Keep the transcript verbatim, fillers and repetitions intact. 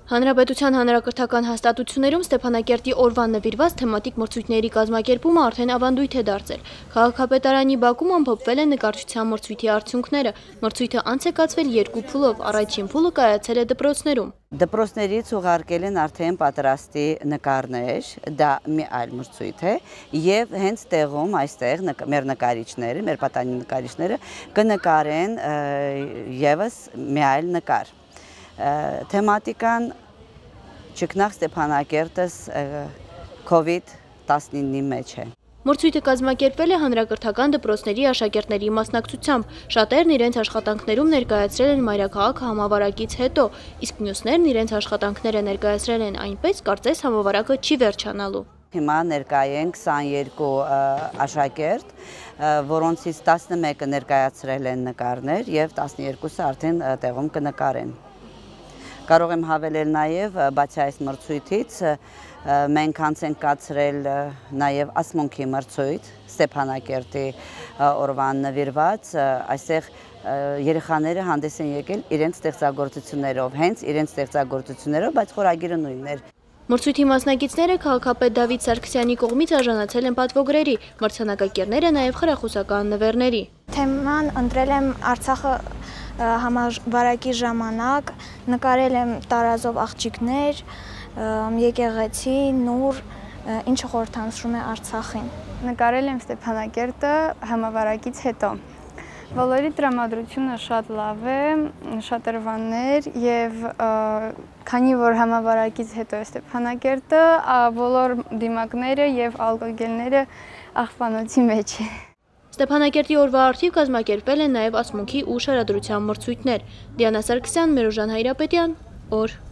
Հանրապետության հանրակրթական հաստատություններում Ստեփանակերտի օրվան նվիրված թեմատիկ մրցույթների կազմակերպումը արդեն ավանդույթ է դարձել։ Քաղաքապետարանի բակում ամփոփվել են նկարչության մրցույթի արդյունքները։ Մրցույթը անց է կացվել երկու փուլով, առաջին փուլը կայացել է դպրոցներում։ Դպրոցներից ուղարկել են արդեն պատրաստի նկարներ, դա մի այլ մրցույթ է, եւ հենց տեղում այստեղ մեր նկարիչները, մեր պատանի նկարիչները կնկարեն եւս մի այլ նկար։ Թեմատիկան ճգնախ Ստեփանակերտս կովիդ տասնինի մեջ է։ Մրցույթը կազմակերպվել է հանրակրթական դպրոցների աշակերտների մասնակցությամբ։ Շատերն իրենց աշխատանքներում ներկայացրել են մայրաքաղաքը համավարակից հետո, իսկ մյուսներն իրենց աշխատանքները ներկայացրել են այնպես, կարծես համավարակը չի վերջանալու։ Հիմա ներկայ են քսաներկու աշակերտ, որոնցից տասնմեկը ներկայացրել են նկարներ եւ տասներկուսը արդեն տեղում կնկարեն։ Կարող եմ հավելել նաև, բացի այս մրցույթից, մենք անց ենք կացրել նաև ասմունքի մրցույթ Ստեփանակերտի օրվան նվիրված, այստեղ երեխաները հանդես են եկել իրենց ստեղծագործություններով, հենց իրենց ստեղծագործություններով, բայց խորագիրը նույնն էր։ Մրցույթի մասնակիցները քաղաքապետ Դավիթ Սարգսյանի կողմից արժանացել են պատվոգրերի, մրցանակակիրները նաև խրախուսական նվերների։ Թեման ընտրել եմ Արցախը համավարակի ժամանակ, նկարել եմ տարազով աղջիկներ, եկեղեցի, նուր, ինչը խորհրդանշում է Արցախին։ Նկարել եմ Ստեփանակերտը համավարակից հետո։ Բոլորի տրամադրությունը շատ լավ է, շատրվաններ եւ քանի որ համավարակից հետո է Ստեփանակերտը, բոլոր դիմակները եւ ալկոգելները աղբանոցի մեջ է։ Ստեփանակերտի օրվա առթիվ կազմակերպվել են նաև ասմունքի ու շարադրության մրցույթներ։ Դիանա Սարգսյան, Միրոժան Հայրապետյան, օր